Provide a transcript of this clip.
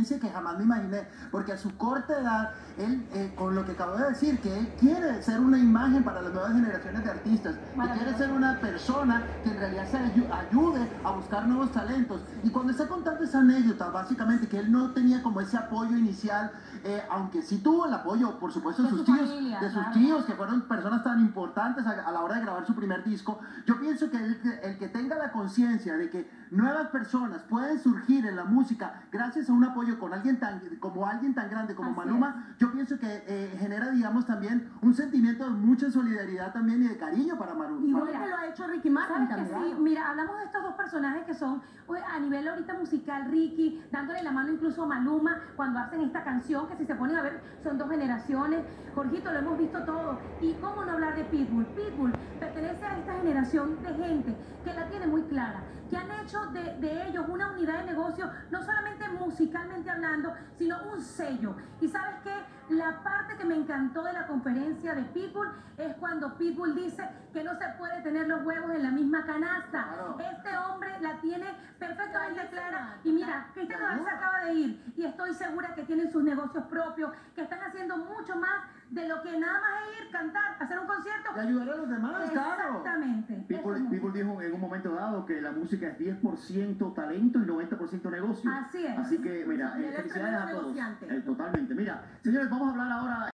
experiencia que jamás me imaginé, porque a su corta edad, él, con lo que acabo de decir, que él quiere ser una imagen para las nuevas generaciones de artistas, que quiere ser una persona que en realidad se ayude a buscar nuevos talentos. Y cuando está contando esa anécdota, básicamente, que él no tenía como ese apoyo inicial, aunque sí tuvo el apoyo, por supuesto, de sus tíos, familia, de sus tíos, que fueron personas tan importantes a la hora de grabar su primer disco. Yo pienso que el que tenga la conciencia de que nuevas personas pueden surgir en la música gracias a un apoyo con alguien tan grande como Maluma, yo pienso que genera, digamos, también un sentimiento de mucha solidaridad también y de cariño para Maluma. Igual que lo ha hecho Ricky Martin también. Sí, mira, hablamos de estos dos personajes que son a nivel ahorita musical, Ricky, dándole la mano incluso a Maluma cuando hacen esta canción, que si se ponen a ver son dos generaciones. Jorgito, lo hemos visto todo. Y cómo no hablar de Pitbull. Pitbull pertenece a esta generación de gente que la tiene muy clara, que han hecho de ellos una unidad de negocio, no solamente musicalmente hablando, sino un sello. Y ¿sabes qué? La parte que me encantó de la conferencia de Pitbull es cuando Pitbull dice que no se puede tener los huevos en la misma canasta. Claro. Este hombre la tiene perfectamente clara. Y mira, Cristian Nodal se acaba de ir y estoy segura que tienen sus negocios propios, que están haciendo mucho más de lo que nada más es ir, cantar, hacer un concierto. Y ayudar a los demás, claro. Exactamente. Pitbull dijo en un momento dado que la música es 10% talento y 90% negocio. Así es. Así que, mira, felicidades a todos. Totalmente. Mira, señores, vamos a hablar ahora.